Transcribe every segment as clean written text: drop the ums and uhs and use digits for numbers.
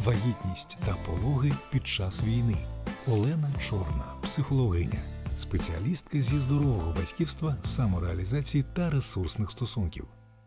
Вагітність та пологи під час війни. Олена Чорна, психологиня, спеціалістка зі здорового батьківства, самореалізації та ресурсних стосунків.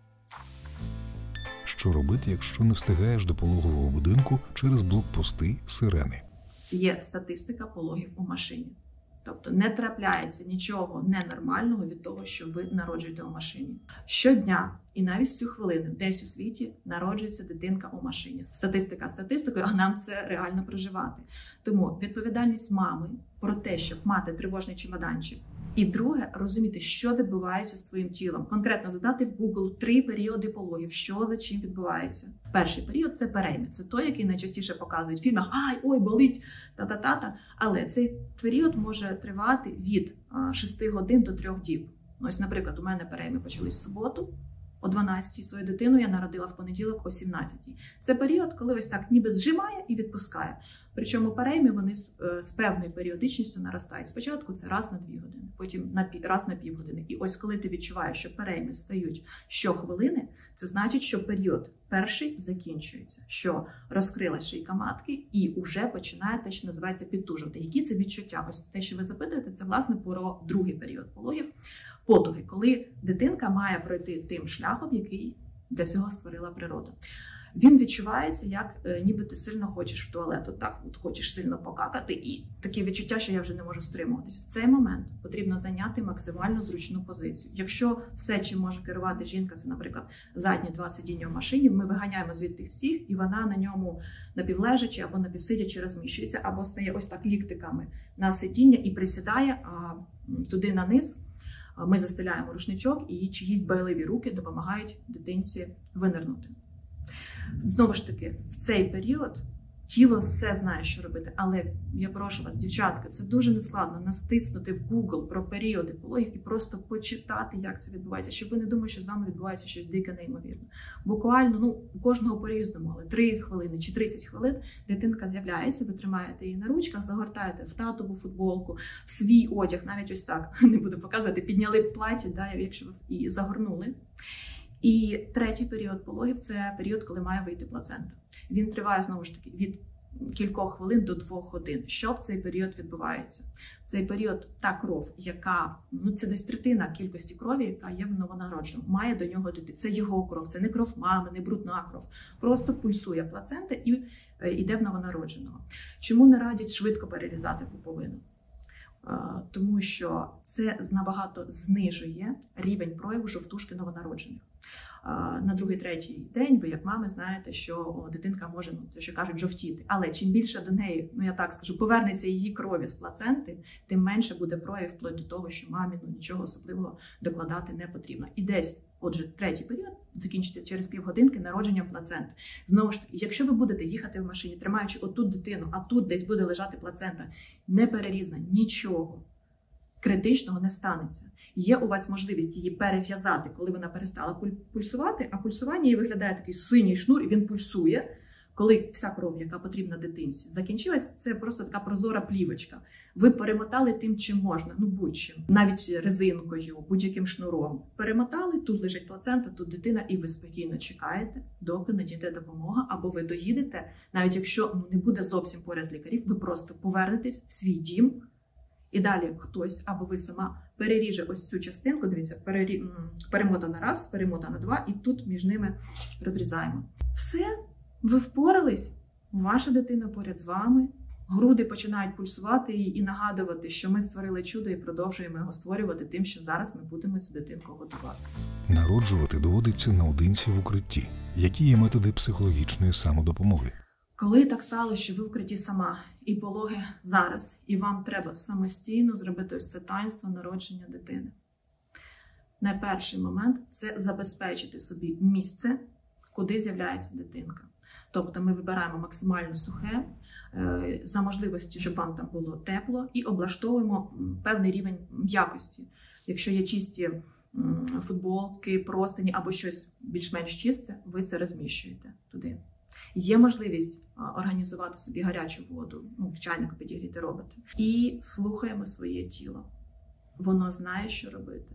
Що робити, якщо не встигаєш до пологового будинку через блокпости, сирени? Є статистика пологів у машині. Тобто не трапляється нічого ненормального від того, що ви народжуєте у машині. Щодня і навіть всю хвилину десь у світі народжується дитинка у машині. Статистика статистикою, а нам це реально проживати. Тому відповідальність мами про те, щоб мати тривожний чемоданчик. І друге, розуміти, що відбувається з твоїм тілом. Конкретно задати в Google 3 періоди пологів, що за чим відбувається. Перший період – це перейми. Це той, який найчастіше показують в фільмах «Ай, ой, болить, та-та-та-та». Але цей період може тривати від 6 годин до 3 діб. Ось, наприклад, у мене перейми почались в суботу о 12-й, свою дитину я народила в понеділок о 17-й. Це період, коли ось так ніби зжимає і відпускає. Причому перейми вони з певною періодичністю наростають. Спочатку це раз на 2 години, потім раз на півгодини. І ось коли ти відчуваєш, що перейми стають щохвилини, це значить, що період перший закінчується, що розкрилась шийка матки і вже починає те, що називається підтужувати. Які це відчуття? Ось те, що ви запитуєте, це власне про другий період пологів. Потуги, коли дитинка має пройти тим шляхом, який для цього створила природа. Він відчувається, як ніби ти сильно хочеш в туалет, так от хочеш сильно покакати, і таке відчуття, що я вже не можу стримуватись. В цей момент потрібно зайняти максимально зручну позицію. Якщо все, чим може керувати жінка, це, наприклад, задні 2 сидіння в машині, ми виганяємо звідти всіх, і вона на ньому напівлежачи або напівсидячи розміщується, або стає ось так ліктиками на сидіння і присідає туди на низ. Ми застеляємо рушничок, і чиїсь дбайливі руки допомагають дитинці винирнути. Знову ж таки, в цей період тіло все знає, що робити. Але я прошу вас, дівчатка, це дуже нескладно настиснути в Google про періоди пологів і просто почитати, як це відбувається, щоб ви не думали, що з вами відбувається щось дике, неймовірне. Буквально, у кожного по-різному, але 3 хвилини чи 30 хвилин дитинка з'являється, ви тримаєте її на ручках, загортаєте в татову футболку, в свій одяг, навіть ось так, не буду показувати, підняли плаття, якщо ви і загорнули. І третій період пологів – це період, коли має вийти плацента. Він триває, знову ж таки, від кількох хвилин до 2 годин. Що в цей період відбувається? В цей період та кров, яка, це десь третина кількості крові, яка є в новонародженому, має до нього дійти. Це його кров, це не кров мами, не брудна кров. Просто пульсує плацента і йде в новонародженого. Чому не радять швидко перерізати пуповину? Тому що це набагато знижує рівень прояву жовтушки новонароджених. На 2-3 день ви, як мами, знаєте, що дитинка може, те, що кажуть, жовтіти. Але чим більше до неї, я так скажу, повернеться її крові з плаценти, тим менше буде прояв вплоть до того, що мамі нічого особливого докладати не потрібно. І десь, отже, третій період закінчиться через півгодинки народженням плаценти. Знову ж таки, якщо ви будете їхати в машині, тримаючи отут дитину, а тут десь буде лежати плацента, не перерізана, нічого критичного не станеться. Є у вас можливість її перев'язати, коли вона перестала пульсувати, а пульсування її виглядає такий синій шнур, і він пульсує. Коли вся кров, яка потрібна дитинці, закінчилась, це просто така прозора плівочка. Ви перемотали тим, чим можна, будь-чим, навіть резинкою, будь-яким шнуром. Перемотали, тут лежить плацента, тут дитина, і ви спокійно чекаєте, доки надійде допомога, або ви доїдете, навіть якщо не буде зовсім поряд лікарів, ви просто повернетесь в свій дім, і далі хтось, або ви сама, переріже ось цю частинку, дивіться, перемотана раз, перемотана 2, і тут між ними розрізаємо. Все, ви впорались, ваша дитина поряд з вами, груди починають пульсувати і нагадувати, що ми створили чудо і продовжуємо його створювати тим, що зараз ми будемо цю дитинку годувати. Народжувати доводиться наодинці в укритті. Які є методи психологічної самодопомоги? Коли так стало, що ви в укритті сама, і пологи зараз, і вам треба самостійно зробити ось це таїнство народження дитини. Найперший момент – це забезпечити собі місце, куди з'являється дитинка. Тобто ми вибираємо максимально сухе, за можливості, щоб вам там було тепло, і облаштовуємо певний рівень м'якості. Якщо є чисті футболки, простині або щось більш-менш чисте, ви це розміщуєте туди. Є можливість організувати собі гарячу воду, в чайнику підігріти робите. І слухаємо своє тіло. Воно знає, що робити.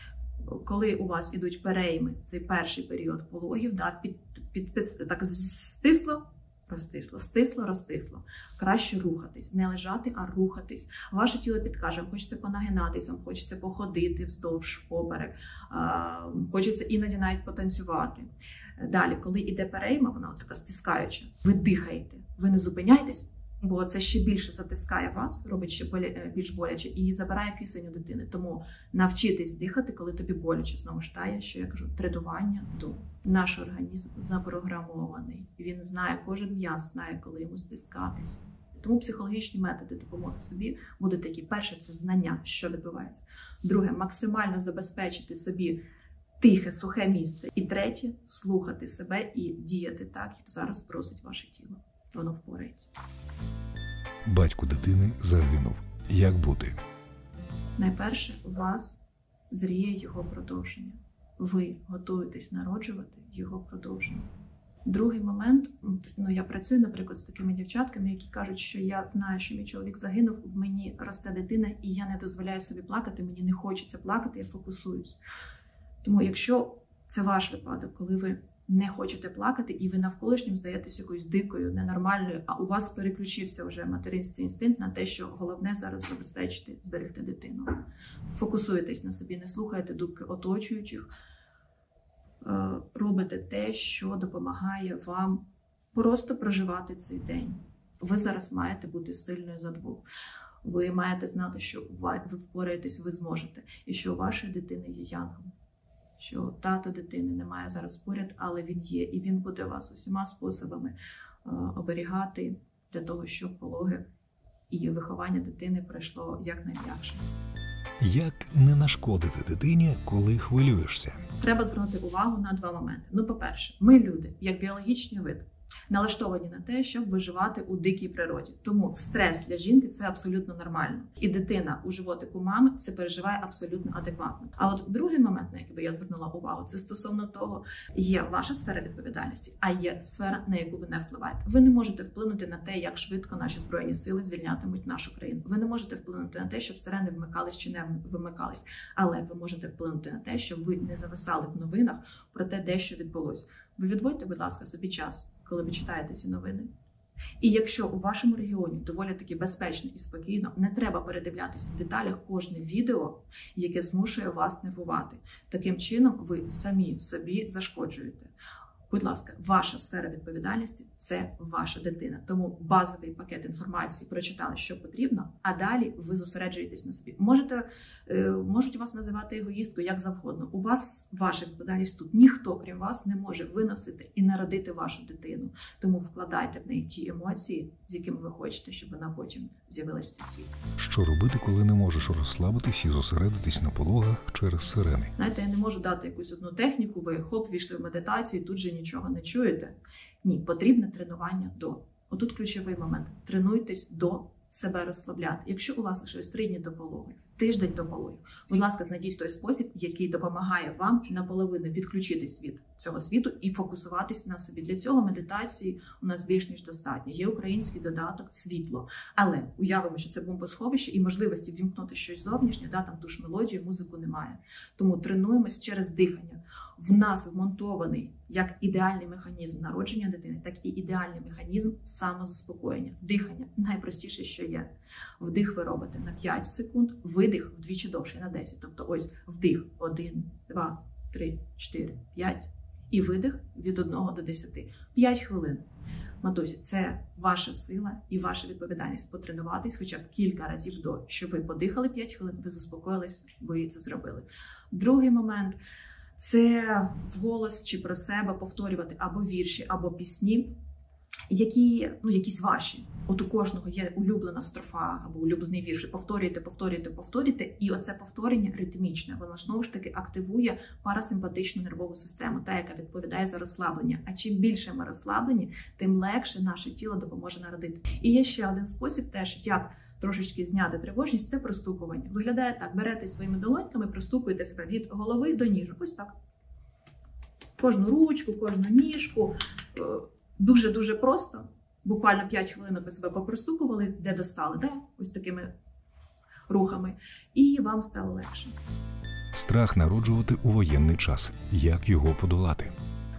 Коли у вас ідуть перейми, цей перший період пологів, так стисло, розтисло, стисло, розтисло. Краще рухатись, не лежати, а рухатись. Ваше тіло підкаже, вам хочеться понагинатись, вам хочеться походити вздовж, поперек, хочеться іноді навіть потанцювати. Далі, коли йде перейма, вона така стискаюча, ви дихаєте, ви не зупиняєтесь, бо це ще більше затискає вас, робить ще більш боляче і забирає кисень у дитини. Тому навчитись дихати, коли тобі боляче. Знову ж таки, що я кажу, тренування до. Наш організм запрограмований. Він знає, кожен м'яз знає, коли йому стискатись. Тому психологічні методи допомоги собі будуть такі. Перше – це знання, що відбувається. Друге – максимально забезпечити собі тихе, сухе місце. І третє – слухати себе і діяти так, як зараз просить ваше тіло. Воно впорається. Батько дитини загинув. Як бути? Найперше, у вас зріє його продовження. Ви готуєтесь народжувати його продовження. Другий момент, я працюю, наприклад, з такими дівчатками, які кажуть, що я знаю, що мій чоловік загинув, в мені росте дитина, і я не дозволяю собі плакати, мені не хочеться плакати, я фокусуюсь. Тому якщо це ваш випадок, коли ви не хочете плакати, і ви навколишнім здаєтесь якоюсь дикою, ненормальною, а у вас переключився вже материнський інстинкт на те, що головне зараз забезпечити, зберегти дитину. Фокусуєтесь на собі, не слухаєте думки оточуючих, робите те, що допомагає вам просто проживати цей день. Ви зараз маєте бути сильною за двох. Ви маєте знати, що ви впораєтесь, ви зможете, і що у вашої дитини є янгол. Що тато дитини немає зараз поряд, але він є, і він буде вас усіма способами оберігати для того, щоб пологи і виховання дитини пройшло якнайм'якше. Як не нашкодити дитині, коли хвилюєшся? Треба звернути увагу на два моменти. По-перше, ми люди, як біологічний вид, налаштовані на те, щоб виживати у дикій природі. Тому стрес для жінки – це абсолютно нормально. І дитина у животику мами це переживає абсолютно адекватно. А от другий момент, на який би я звернула увагу, це стосовно того, є ваша сфера відповідальності, а є сфера, на яку ви не впливаєте. Ви не можете вплинути на те, як швидко наші Збройні сили звільнятимуть нашу країну. Ви не можете вплинути на те, щоб сирени вмикались чи не вимикались. Але ви можете вплинути на те, щоб ви не зависали в новинах про те, де що відбулось. Ви відводьте, будь ласка, собі час, коли ви читаєте ці новини. І якщо у вашому регіоні доволі таки безпечно і спокійно, не треба передивлятися в деталях кожне відео, яке змушує вас нервувати. Таким чином ви самі собі зашкоджуєте. Будь ласка, ваша сфера відповідальності – це ваша дитина. Тому базовий пакет інформації прочитали, що потрібно, а далі ви зосереджуєтесь на собі. Можуть вас називати егоїсткою, як завгодно. У вас ваша відповідальність тут. Ніхто, крім вас, не може виносити і народити вашу дитину. Тому вкладайте в неї ті емоції, з якими ви хочете, щоб вона потім з'явилась в цей світ. Що робити, коли не можеш розслабитись і зосередитись на пологах через сирени? Знаєте, я не можу дати якусь одну техніку, ви війшли в медитацію і тут же нічого не чуєте. Ні, потрібне тренування до. Отут ключовий момент. Тренуйтесь до себе розслабляти. Якщо у вас лишилось 3 дні до пологів, тиждень до пологів, будь ласка, знайдіть той спосіб, який допомагає вам наполовину відключитись від цього світу і фокусуватись на собі. Для цього медитації у нас більш ніж достатньо. Є український додаток «Світло». Але уявимо, що це бомбосховище і можливості ввімкнути щось зовнішнє, там ту ж мелодію, музику немає. Тому тренуємось через дихання. В нас вмонтований як ідеальний механізм народження дитини, так і ідеальний механізм самозаспокоєння. Дихання – найпростіше, що є. Вдих ви робите на 5 секунд, видих вдвічі довше, на 10. Тобто ось вдих 1, 2, 3, 4, 5 і видих від 1 до 10. 5 хвилин. Матусі, це ваша сила і ваша відповідальність потренуватись хоча б кілька разів до, щоб ви подихали 5 хвилин, ви заспокоїлись, ви це зробили. Другий момент – це вголос чи про себе повторювати або вірші, або пісні, які, якісь ваші. От у кожного є улюблена строфа або улюблений вірш. Повторюйте. І оце повторення ритмічне. Воно знову ж таки активує парасимпатичну нервову систему, та, яка відповідає за розслаблення. А чим більше ми розслаблені, тим легше наше тіло допоможе народити. І є ще один спосіб теж, як трошечки зняти тривожність, це простукування. Виглядає так, берете своїми долоньками, простукуєте себе від голови до ніжок. Ось так. Кожну ручку, кожну ніжку. Дуже-дуже просто. Буквально 5 хвилин ви себе попростукували, де достали, ось такими рухами. І вам стало легше. Страх народжувати у воєнний час. Як його подолати?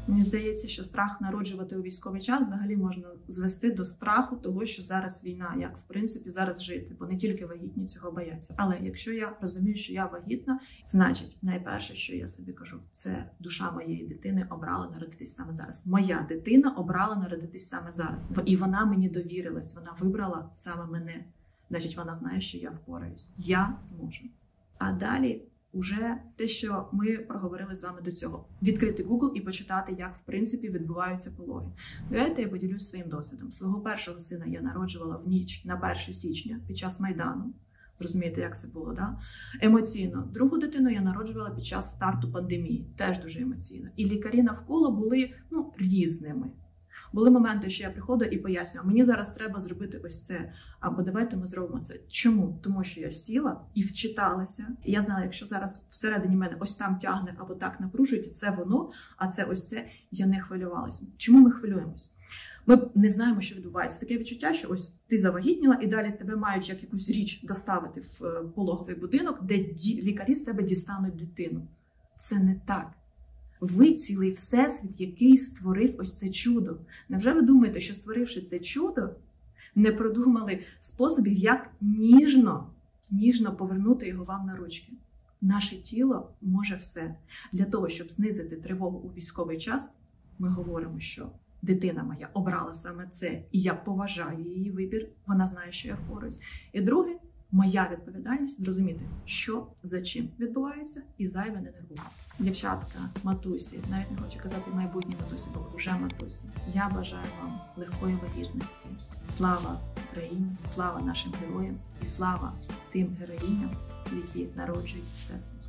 Мені здається, що страх народжувати у військовий час взагалі можна звести до страху того, що зараз війна, як в принципі зараз жити, бо не тільки вагітні цього бояться. Але якщо я розумію, що я вагітна, значить найперше, що я собі кажу, це душа моєї дитини обрала народитись саме зараз. Моя дитина обрала народитись саме зараз. І вона мені довірилась, вона вибрала саме мене. Значить, вона знає, що я впораюсь. Я зможу. А далі уже те, що ми проговорили з вами до цього. Відкрити Google і почитати, як, в принципі, відбуваються пологи. Давайте я поділюсь своїм досвідом. Свого першого сина я народжувала в ніч на 1 січня під час Майдану. Розумієте, як це було, да? Емоційно. Другу дитину я народжувала під час старту пандемії. Теж дуже емоційно. І лікарі навколо були, різними. Були моменти, що я приходила і пояснювала, мені зараз треба зробити ось це, або давайте ми зробимо це. Чому? Тому що я сіла і вчиталася. І я знала, якщо зараз всередині мене ось там тягне або так напружується, це воно, а це ось це, я не хвилювалася. Чому ми хвилюємось? Ми не знаємо, що відбувається. Таке відчуття, що ось ти завагітніла і далі тебе мають як якусь річ доставити в пологовий будинок, де лікарі з тебе дістануть дитину. Це не так. Ви цілий всесвіт, який створив ось це чудо. Невже ви думаєте, що створивши це чудо, не продумали способів, як ніжно повернути його вам на ручки? Наше тіло може все. Для того, щоб знизити тривогу у військовий час, ми говоримо, що дитина моя обрала саме це, і я поважаю її вибір, вона знає, що я впораюсь. І друге, моя відповідальність зрозуміти, що за чим відбувається, і зайве не нервувати. Дівчатка, матусі, навіть не хочу казати майбутні матусі, бо вже матусі. Я бажаю вам легкої вагітності. Слава Україні, слава нашим героям і слава тим героїням, які народжують Всесвіт.